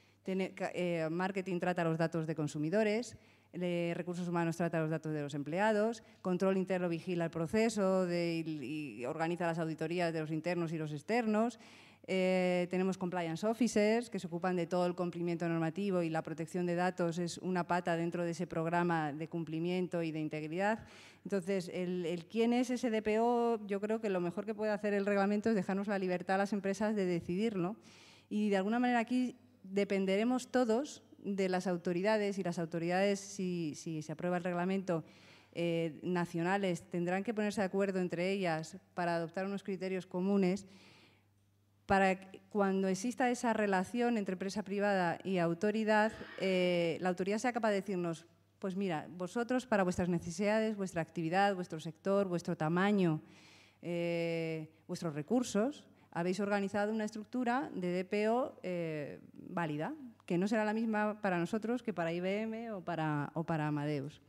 Marketing trata los datos de consumidores, recursos humanos trata los datos de los empleados, control interno vigila el proceso y organiza las auditorías de los internos y los externos. Tenemos compliance officers que se ocupan de todo el cumplimiento normativo y la protección de datos es una pata dentro de ese programa de cumplimiento y de integridad. Entonces, el quién es ese DPO, yo creo que lo mejor que puede hacer el reglamento es dejarnos la libertad a las empresas de decidirlo y de alguna manera aquí dependeremos todos de las autoridades y las autoridades, si se aprueba el reglamento, nacionales tendrán que ponerse de acuerdo entre ellas para adoptar unos criterios comunes para que cuando exista esa relación entre empresa privada y autoridad, la autoridad sea capaz de decirnos pues mira, vosotros para vuestras necesidades, vuestra actividad, vuestro sector, vuestro tamaño, vuestros recursos, habéis organizado una estructura de DPO válida, que no será la misma para nosotros que para IBM o para Amadeus.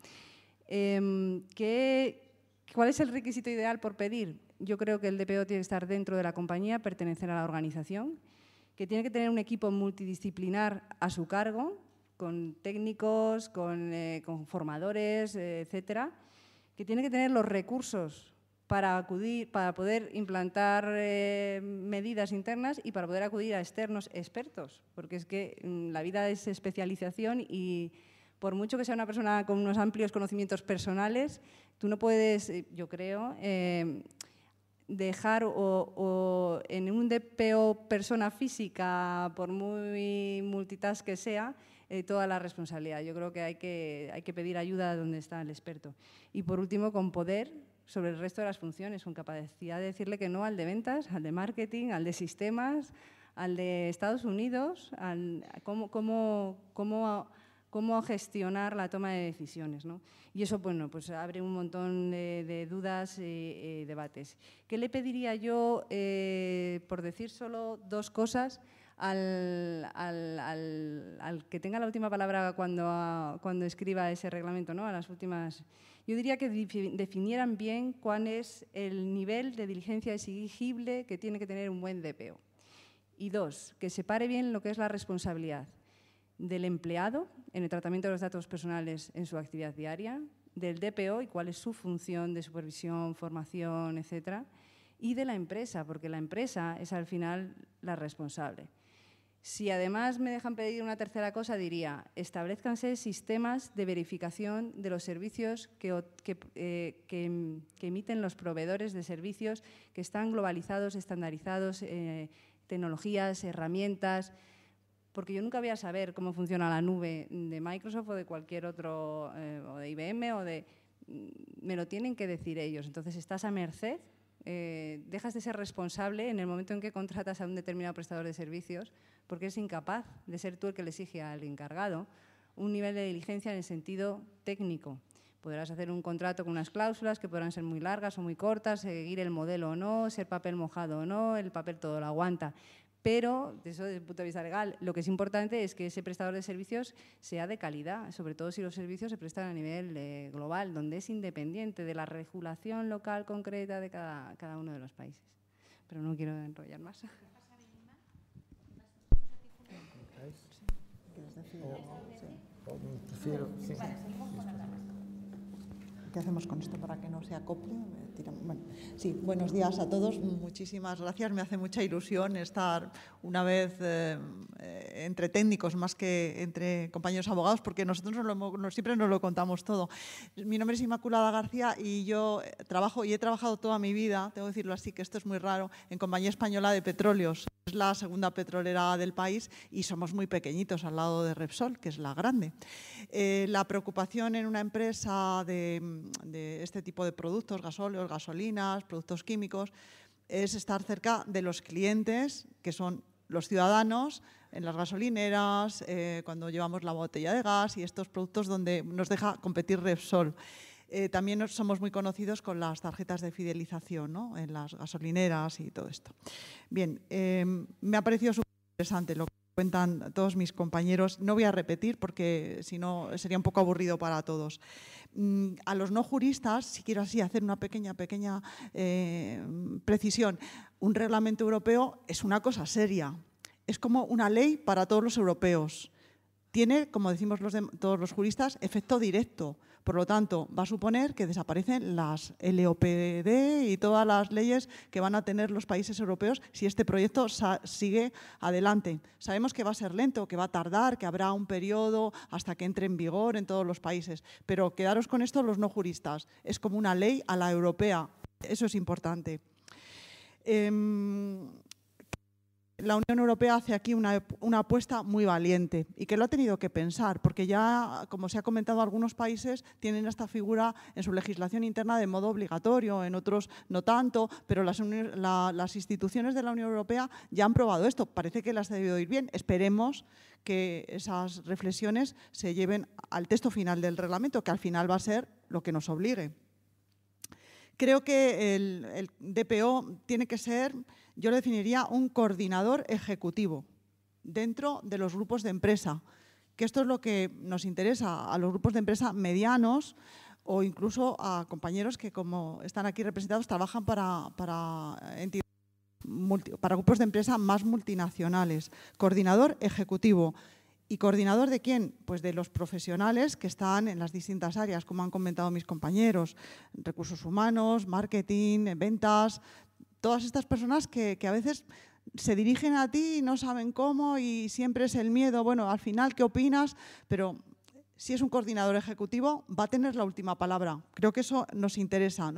¿Cuál es el requisito ideal por pedir? Yo creo que el DPO tiene que estar dentro de la compañía, pertenecer a la organización, que tiene que tener un equipo multidisciplinar a su cargo, con técnicos, con formadores, etcétera, que tiene que tener los recursos para poder implantar medidas internas y para poder acudir a externos expertos, porque es que la vida es especialización y por mucho que sea una persona con unos amplios conocimientos personales, tú no puedes, yo creo, dejar o en un DPO persona física, por muy multitask que sea, toda la responsabilidad. Yo creo que hay que pedir ayuda donde está el experto. Y por último, con poder sobre el resto de las funciones, con capacidad de decirle que no al de ventas, al de marketing, al de sistemas, al de Estados Unidos, cómo gestionar la toma de decisiones, ¿no? Y eso, bueno, pues abre un montón de dudas y debates. ¿Qué le pediría yo, por decir solo dos cosas, al que tenga la última palabra cuando escriba ese reglamento, ¿no? A las últimas. Yo diría que definieran bien cuál es el nivel de diligencia exigible que tiene que tener un buen DPO. Y dos, que separe bien lo que es la responsabilidad del empleado en el tratamiento de los datos personales en su actividad diaria, del DPO y cuál es su función de supervisión, formación, etcétera, y de la empresa, porque la empresa es al final la responsable. Si además me dejan pedir una tercera cosa, diría, establezcanse sistemas de verificación de los servicios que emiten los proveedores de servicios que están globalizados, estandarizados, tecnologías, herramientas, porque yo nunca voy a saber cómo funciona la nube de Microsoft o de cualquier otro, o de IBM, me lo tienen que decir ellos. Entonces, estás a merced, dejas de ser responsable en el momento en que contratas a un determinado prestador de servicios, porque eres incapaz de ser tú el que le exige al encargado un nivel de diligencia en el sentido técnico. Podrás hacer un contrato con unas cláusulas que podrán ser muy largas o muy cortas, seguir el modelo o no, ser papel mojado o no, el papel todo lo aguanta. Pero, eso desde el punto de vista legal, lo que es importante es que ese prestador de servicios sea de calidad, sobre todo si los servicios se prestan a nivel global, donde es independiente de la regulación local concreta de cada uno de los países. Pero no quiero enrollar más. ¿Qué hacemos con esto para que no se acople? Bueno, sí, buenos días a todos. Muchísimas gracias. Me hace mucha ilusión estar una vez entre técnicos más que entre compañeros abogados, porque nosotros siempre nos lo contamos todo. Mi nombre es Inmaculada García y yo trabajo y he trabajado toda mi vida, tengo que decirlo así, que esto es muy raro, en Compañía Española de Petróleos. Es la segunda petrolera del país y somos muy pequeñitos al lado de Repsol, que es la grande. La preocupación en una empresa de este tipo de productos, gasóleos, gasolinas, productos químicos, es estar cerca de los clientes, que son los ciudadanos, en las gasolineras, cuando llevamos la botella de gas y estos productos donde nos deja competir Repsol. También somos muy conocidos con las tarjetas de fidelización, ¿no? En las gasolineras y todo esto. Bien, me ha parecido súper interesante lo que cuentan todos mis compañeros. No voy a repetir porque si no sería un poco aburrido para todos. A los no juristas, si quiero así hacer una pequeña precisión, un reglamento europeo es una cosa seria. Es como una ley para todos los europeos. Tiene, como decimos todos los juristas, efecto directo. Por lo tanto, va a suponer que desaparecen las LOPD y todas las leyes que van a tener los países europeos si este proyecto sigue adelante. Sabemos que va a ser lento, que va a tardar, que habrá un periodo hasta que entre en vigor en todos los países. Pero quedaros con esto los no juristas. Es como una ley a la europea. Eso es importante. la Unión Europea hace aquí una apuesta muy valiente y que lo ha tenido que pensar, porque ya, como se ha comentado, algunos países tienen esta figura en su legislación interna de modo obligatorio, en otros no tanto, pero las instituciones de la Unión Europea ya han probado esto. Parece que les ha debido ir bien. Esperemos que esas reflexiones se lleven al texto final del reglamento, que al final va a ser lo que nos obligue. Creo que el DPO tiene que ser, yo lo definiría, un coordinador ejecutivo dentro de los grupos de empresa, que esto es lo que nos interesa a los grupos de empresa medianos o incluso a compañeros que, como están aquí representados, trabajan para entidades, para grupos de empresa más multinacionales. Coordinador ejecutivo. ¿Y coordinador de quién? Pues de los profesionales que están en las distintas áreas, como han comentado mis compañeros, recursos humanos, marketing, ventas, todas estas personas que a veces se dirigen a ti y no saben cómo y siempre es el miedo, bueno, al final, ¿qué opinas? Pero si es un coordinador ejecutivo, va a tener la última palabra. Creo que eso nos interesa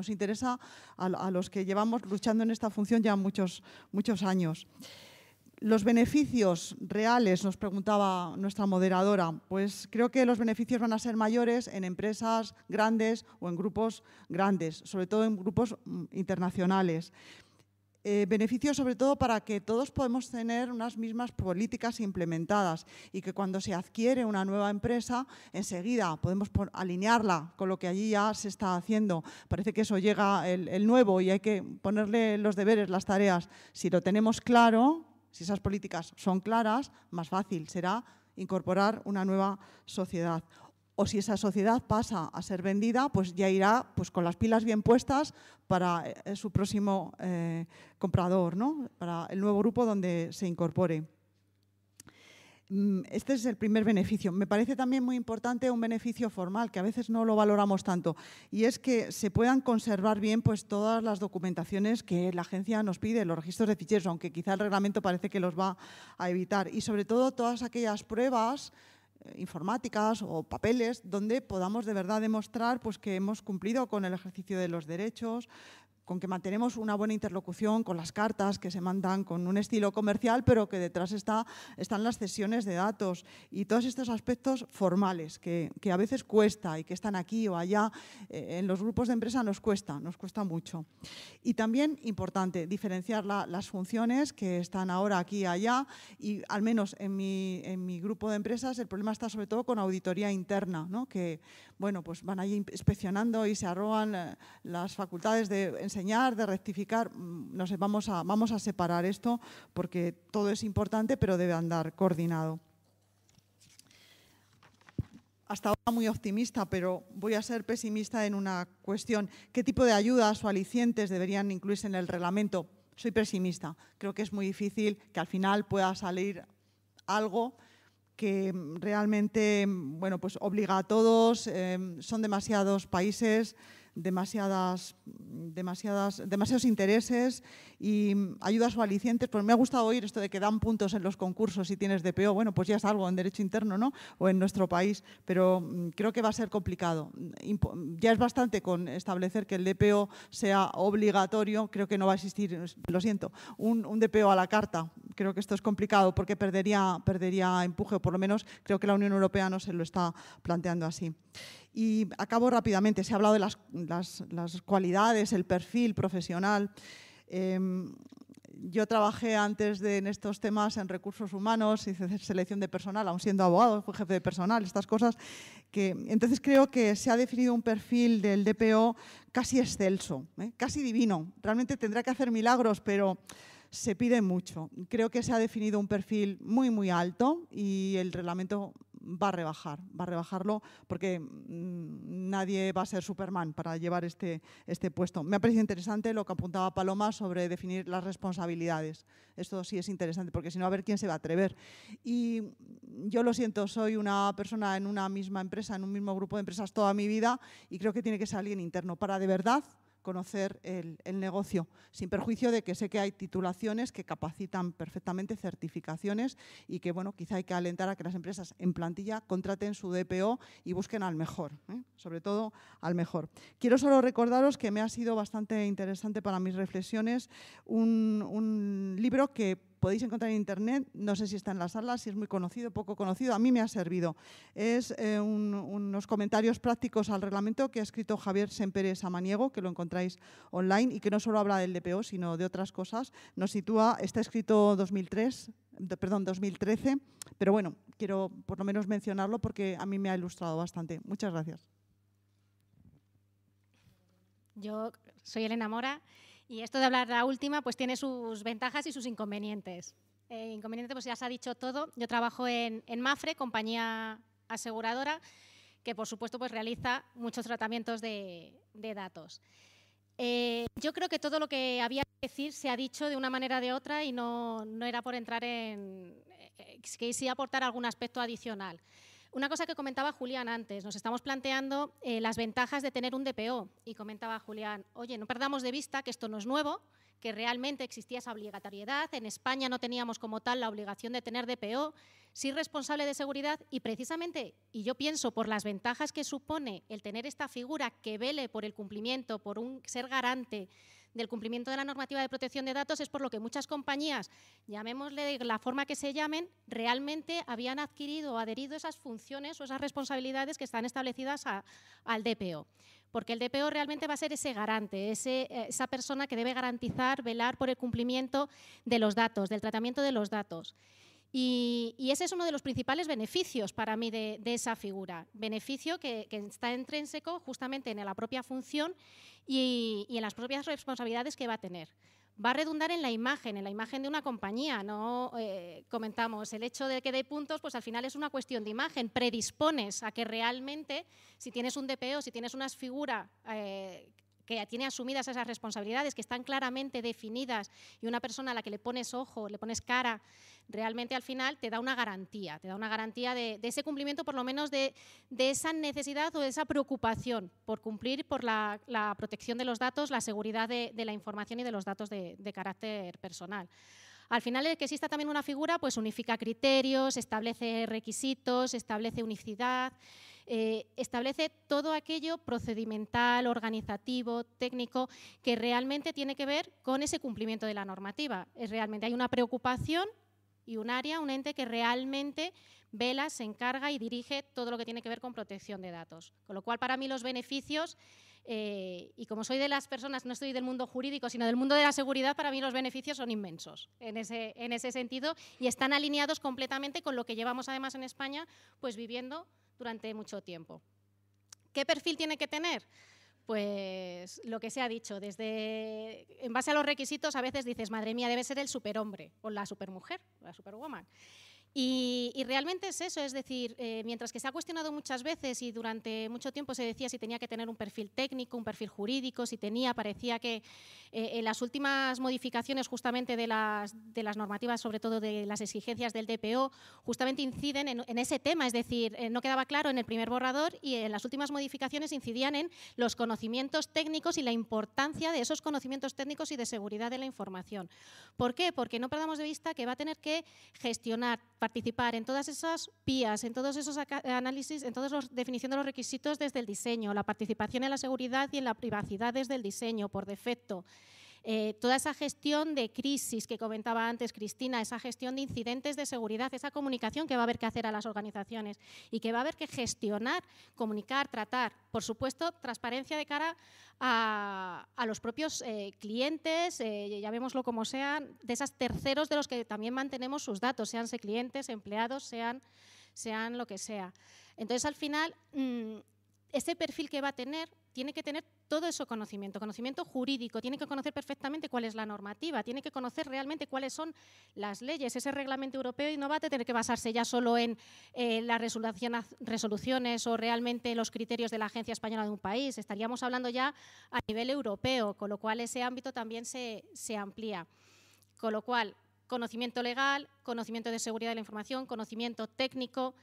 a los que llevamos luchando en esta función ya muchos años. Los beneficios reales, nos preguntaba nuestra moderadora, pues creo que los beneficios van a ser mayores en empresas grandes o en grupos grandes, sobre todo en grupos internacionales. Beneficios sobre todo para que todos podemos tener unas mismas políticas implementadas y que cuando se adquiere una nueva empresa, enseguida podemos alinearla con lo que allí ya se está haciendo. Parece que eso llega el nuevo y hay que ponerle los deberes, las tareas. Si lo tenemos claro, si esas políticas son claras, más fácil será incorporar una nueva sociedad. O si esa sociedad pasa a ser vendida, pues ya irá pues, con las pilas bien puestas para su próximo comprador, ¿no? Para el nuevo grupo donde se incorpore. Este es el primer beneficio. Me parece también muy importante un beneficio formal, que a veces no lo valoramos tanto, y es que se puedan conservar bien pues, todas las documentaciones que la agencia nos pide, los registros de ficheros, aunque quizá el reglamento parece que los va a evitar, y sobre todo todas aquellas pruebas informáticas o papeles donde podamos de verdad demostrar pues, que hemos cumplido con el ejercicio de los derechos, con que mantenemos una buena interlocución con las cartas que se mandan con un estilo comercial, pero que detrás están las cesiones de datos y todos estos aspectos formales que a veces cuesta y que están aquí o allá. En los grupos de empresa nos cuesta mucho. Y también importante diferenciar las funciones que están ahora aquí y allá, y al menos en mi grupo de empresas el problema está sobre todo con auditoría interna, ¿no? Que bueno, pues van allí inspeccionando y se arrogan las facultades de enseñar, de rectificar. No sé, vamos a separar esto porque todo es importante, pero debe andar coordinado. Hasta ahora muy optimista, pero voy a ser pesimista en una cuestión. ¿Qué tipo de ayudas o alicientes deberían incluirse en el reglamento? Soy pesimista. Creo que es muy difícil que al final pueda salir algo que realmente bueno, pues obliga a todos. Son demasiados países, demasiados intereses y ayudas o alicientes. Pues me ha gustado oír esto de que dan puntos en los concursos si tienes DPO. Bueno, pues ya es algo en derecho interno, ¿no? O en nuestro país, pero creo que va a ser complicado. Ya es bastante con establecer que el DPO sea obligatorio. Creo que no va a existir, lo siento, un DPO a la carta. Creo que esto es complicado porque perdería empuje, o por lo menos creo que la Unión Europea no se lo está planteando así. Y acabo rápidamente. Se ha hablado de las cualidades, el perfil profesional. Yo trabajé antes en estos temas en recursos humanos, hice selección de personal, aún siendo abogado, fui jefe de personal, estas cosas. Entonces creo que se ha definido un perfil del DPO casi excelso, casi divino. Realmente tendrá que hacer milagros, pero se pide mucho. Creo que se ha definido un perfil muy, muy alto y el reglamento va a rebajarlo porque nadie va a ser Superman para llevar este puesto. Me ha parecido interesante lo que apuntaba Paloma sobre definir las responsabilidades. Esto sí es interesante porque si no, a ver quién se va a atrever. Y yo lo siento, soy una persona en una misma empresa, en un mismo grupo de empresas toda mi vida y creo que tiene que ser alguien interno para de verdad conocer el negocio, sin perjuicio de que sé que hay titulaciones que capacitan perfectamente, certificaciones, y que bueno, quizá hay que alentar a que las empresas en plantilla contraten su DPO y busquen al mejor, sobre todo al mejor. Quiero solo recordaros que me ha sido bastante interesante para mis reflexiones un libro que podéis encontrar en internet, no sé si está en la sala, si es muy conocido, poco conocido, a mí me ha servido. Es unos comentarios prácticos al reglamento que ha escrito Javier Sempere Samaniego, que lo encontráis online y que no solo habla del DPO, sino de otras cosas. Nos sitúa, está escrito 2013, pero bueno, quiero por lo menos mencionarlo porque a mí me ha ilustrado bastante. Muchas gracias. Yo soy Elena Mora y esto de hablar la última pues tiene sus ventajas y sus inconvenientes. Inconveniente, pues ya se ha dicho todo. Yo trabajo en Mapfre, compañía aseguradora, que por supuesto pues realiza muchos tratamientos de datos. Yo creo que todo lo que había que decir se ha dicho de una manera o de otra y no era por entrar en… que sí aportar algún aspecto adicional. Una cosa que comentaba Julián antes, nos estamos planteando las ventajas de tener un DPO y comentaba Julián, oye, no perdamos de vista que esto no es nuevo, que realmente existía esa obligatoriedad, en España no teníamos como tal la obligación de tener DPO, sí responsable de seguridad y precisamente, y yo pienso por las ventajas que supone el tener esta figura que vele por el cumplimiento, por ser garante del cumplimiento de la normativa de protección de datos, es por lo que muchas compañías, llamémosle de la forma que se llamen, realmente habían adquirido o adherido esas funciones o esas responsabilidades que están establecidas al DPO. Porque el DPO realmente va a ser ese garante, esa persona que debe garantizar, velar por el cumplimiento de los datos, del tratamiento de los datos. Y ese es uno de los principales beneficios para mí de esa figura. Beneficio que está intrínseco justamente en la propia función y en las propias responsabilidades que va a tener. Va a redundar en la imagen de una compañía. No comentamos el hecho de que dé puntos, pues al final es una cuestión de imagen. Predispones a que realmente, si tienes un DPO, si tienes una figura que tiene asumidas esas responsabilidades, que están claramente definidas y una persona a la que le pones ojo, le pones cara, realmente al final te da una garantía de ese cumplimiento, por lo menos de esa necesidad o de esa preocupación por cumplir por la protección de los datos, la seguridad de la información y de los datos de carácter personal. Al final, el que exista también una figura, pues unifica criterios, establece requisitos, establece unicidad, establece todo aquello procedimental, organizativo, técnico, que realmente tiene que ver con ese cumplimiento de la normativa. Realmente hay una preocupación y un área, un ente que realmente vela, se encarga y dirige todo lo que tiene que ver con protección de datos. Con lo cual, para mí los beneficios, y como soy de las personas, no estoy del mundo jurídico, sino del mundo de la seguridad, para mí los beneficios son inmensos en ese sentido y están alineados completamente con lo que llevamos además en España pues viviendo durante mucho tiempo. ¿Qué perfil tiene que tener? Pues lo que se ha dicho, en base a los requisitos a veces dices, madre mía, debe ser el superhombre o la supermujer, la superwoman. Y realmente es eso, es decir, mientras que se ha cuestionado muchas veces y durante mucho tiempo se decía si tenía que tener un perfil técnico, un perfil jurídico, parecía que en las últimas modificaciones justamente de las normativas, sobre todo de las exigencias del DPO, justamente inciden en ese tema, es decir, no quedaba claro en el primer borrador y en las últimas modificaciones incidían en los conocimientos técnicos y la importancia de esos conocimientos técnicos y de seguridad de la información. ¿Por qué? Porque no perdamos de vista que va a tener que gestionar, participar en todas esas PIAs, en todos esos análisis, en toda la definición de los requisitos desde el diseño, la participación en la seguridad y en la privacidad desde el diseño, por defecto. Toda esa gestión de crisis que comentaba antes Cristina, esa gestión de incidentes de seguridad, esa comunicación que va a haber que hacer a las organizaciones y que va a haber que gestionar, comunicar, tratar. Por supuesto, transparencia de cara a los propios clientes, llamémoslo como sean, de esos terceros de los que también mantenemos sus datos, sean clientes, empleados, sean lo que sea. Entonces, al final, ese perfil que va a tener tiene que tener todo ese conocimiento jurídico, tiene que conocer perfectamente cuál es la normativa, tiene que conocer realmente cuáles son las leyes, ese reglamento europeo, y no va a tener que basarse ya solo en las resoluciones o realmente los criterios de la Agencia Española de un país. Estaríamos hablando ya a nivel europeo, con lo cual ese ámbito también se amplía. Con lo cual, conocimiento legal, conocimiento de seguridad de la información, conocimiento técnico,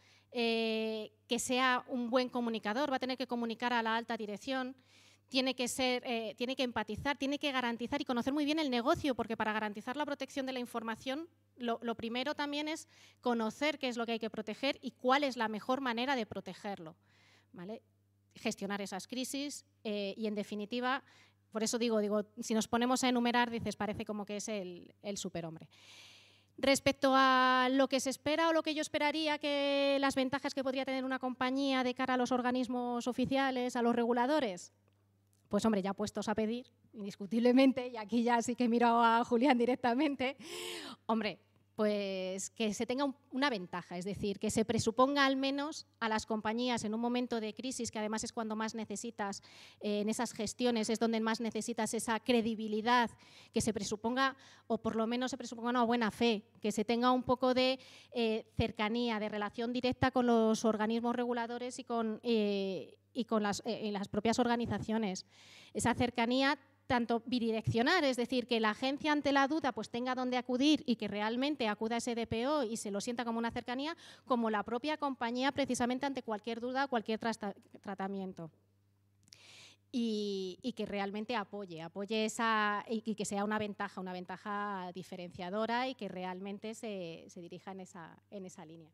que sea un buen comunicador, va a tener que comunicar a la alta dirección, tiene que empatizar, tiene que garantizar y conocer muy bien el negocio, porque para garantizar la protección de la información, lo primero también es conocer qué es lo que hay que proteger y cuál es la mejor manera de protegerlo, ¿vale? Gestionar esas crisis y, en definitiva, por eso digo, si nos ponemos a enumerar, dices, parece como que es el superhombre. Respecto a lo que se espera o lo que yo esperaría, que las ventajas que podría tener una compañía de cara a los organismos oficiales, a los reguladores, pues hombre, ya puestos a pedir, indiscutiblemente, y aquí ya sí que miro a Julián directamente, hombre, pues que se tenga una ventaja, es decir, que se presuponga al menos a las compañías en un momento de crisis, que además es cuando más necesitas, en esas gestiones es donde más necesitas esa credibilidad, que se presuponga, o por lo menos se presuponga una buena fe, que se tenga un poco de cercanía, de relación directa con los organismos reguladores y con las propias organizaciones. Esa cercanía tanto bidireccional, es decir, que la agencia ante la duda pues tenga dónde acudir y que realmente acuda a ese DPO y se lo sienta como una cercanía, como la propia compañía precisamente ante cualquier duda, cualquier tratamiento. Y que realmente apoye esa, y que sea una ventaja diferenciadora y que realmente se dirija en esa línea.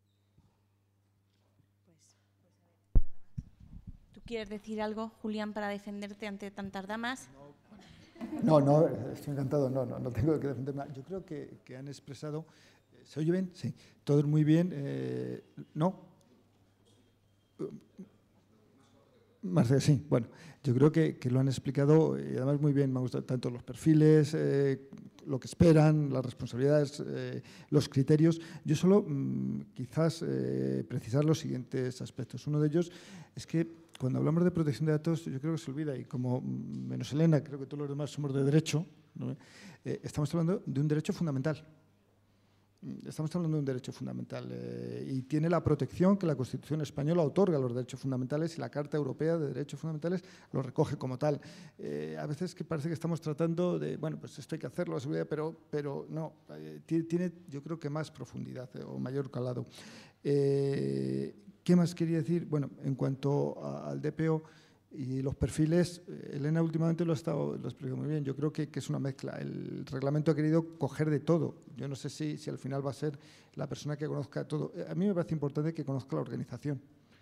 ¿Tú quieres decir algo, Julián, para defenderte ante tantas damas? No, estoy encantado, no tengo que defenderme. Yo creo que han expresado… ¿Se oye bien? Sí, todo es muy bien. ¿No? Marcela, sí, bueno, yo creo que lo han explicado y además muy bien. Me han gustado tanto los perfiles, lo que esperan, las responsabilidades, los criterios. Yo solo quizás precisar los siguientes aspectos. Uno de ellos es que cuando hablamos de protección de datos, yo creo que se olvida, y como menos Elena, creo que todos los demás somos de derecho, ¿no? Estamos hablando de un derecho fundamental. Estamos hablando de un derecho fundamental y tiene la protección que la Constitución española otorga a los derechos fundamentales y la Carta Europea de Derechos Fundamentales lo recoge como tal. A veces que parece que estamos tratando de, bueno, pues esto hay que hacerlo, la seguridad, pero no, tiene yo creo que más profundidad o mayor calado. ¿Qué más quería decir? Bueno, en cuanto al DPO y los perfiles, Elena últimamente lo explicó muy bien. Yo creo que es una mezcla. El reglamento ha querido coger de todo. Yo no sé si al final va a ser la persona que conozca todo. A mí me parece importante que conozca la organización,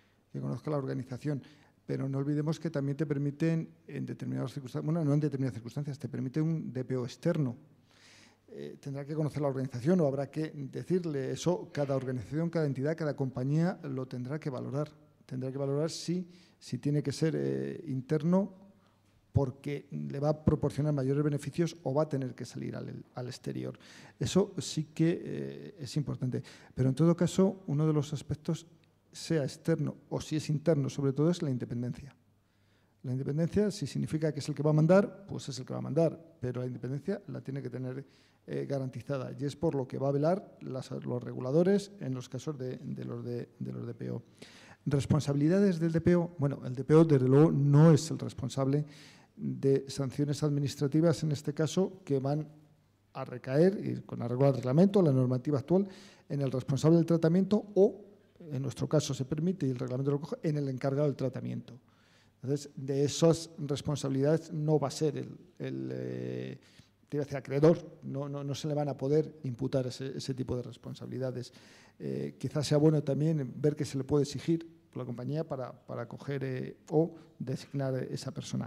pero no olvidemos que también te permiten en determinadas circunstancias, bueno, no en determinadas circunstancias, te permite un DPO externo. Tendrá que conocer la organización o habrá que decirle eso. Cada organización, cada entidad, cada compañía lo tendrá que valorar. Tendrá que valorar si tiene que ser interno porque le va a proporcionar mayores beneficios o va a tener que salir al exterior. Eso sí que es importante. Pero en todo caso, uno de los aspectos, sea externo o si es interno, sobre todo es la independencia. La independencia, si significa que es el que va a mandar, pues es el que va a mandar, pero la independencia la tiene que tener garantizada y es por lo que va a velar los reguladores en los casos de los DPO. Responsabilidades del DPO. Bueno, el DPO desde luego no es el responsable de sanciones administrativas, en este caso, que van a recaer, y con arreglo al reglamento, la normativa actual, en el responsable del tratamiento o, en nuestro caso se permite y el reglamento lo coge, en el encargado del tratamiento. Entonces, de esas responsabilidades no va a ser el acreedor, no se le van a poder imputar ese tipo de responsabilidades. Quizás sea bueno también ver qué se le puede exigir por la compañía para coger o designar esa persona.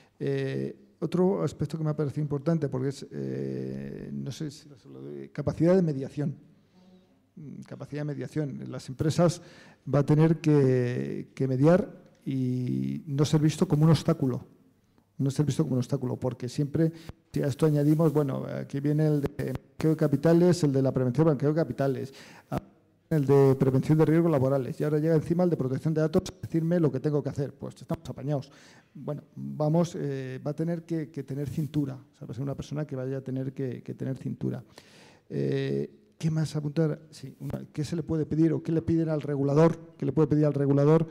Otro aspecto que me ha parecido importante, porque es, no sé si capacidad de mediación. Capacidad de mediación. Las empresas van a tener que mediar y no ser visto como un obstáculo. No ser visto como un obstáculo, porque siempre, si a esto añadimos, bueno, aquí viene el de blanqueo de capitales, el de la prevención de blanqueo de capitales, el de prevención de riesgos laborales, y ahora llega encima el de protección de datos, decirme lo que tengo que hacer. Pues estamos apañados. Bueno, va a tener que tener cintura, o sea, va a ser una persona que vaya a tener que tener cintura. ¿Qué más apuntar? Sí, ¿qué se le puede pedir o qué le piden al regulador? ¿Qué le puede pedir al regulador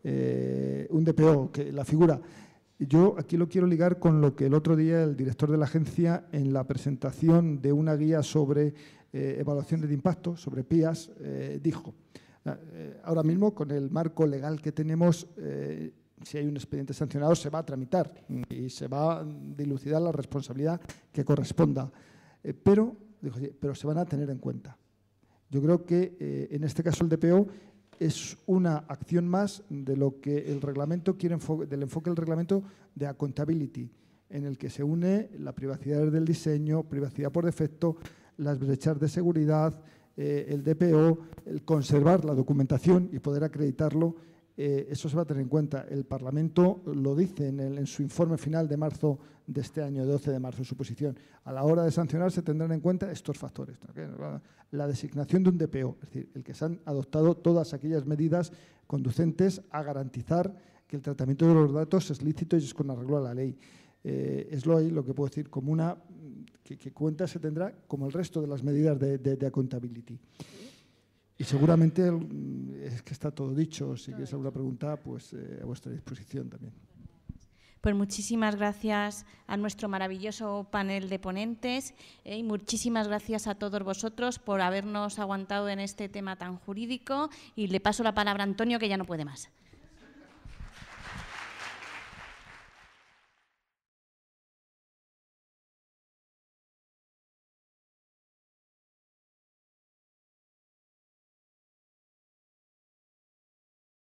un DPO? Que la figura. Yo aquí lo quiero ligar con lo que el otro día el director de la agencia, en la presentación de una guía sobre evaluaciones de impacto, sobre PIAs, dijo. Ahora mismo, con el marco legal que tenemos, si hay un expediente sancionado, se va a tramitar y se va a dilucidar la responsabilidad que corresponda. Pero se van a tener en cuenta. Yo creo que en este caso el DPO es una acción más de lo que el reglamento quiere, del enfoque del reglamento de accountability, en el que se une la privacidad del diseño, privacidad por defecto, las brechas de seguridad, el DPO, el conservar la documentación y poder acreditarlo, eso se va a tener en cuenta. El Parlamento lo dice en su informe final de marzo de este año, de 12 de marzo, en su posición. A la hora de sancionar se tendrán en cuenta estos factores, ¿no? La designación de un DPO, es decir, el que se han adoptado todas aquellas medidas conducentes a garantizar que el tratamiento de los datos es lícito y es con arreglo a la ley. Es lo que puedo decir, como una que cuenta se tendrá como el resto de las medidas de accountability. Y seguramente es que está todo dicho. Si quieres alguna pregunta, pues a vuestra disposición también. Pues muchísimas gracias a nuestro maravilloso panel de ponentes y muchísimas gracias a todos vosotros por habernos aguantado en este tema tan jurídico. Y le paso la palabra a Antonio, que ya no puede más.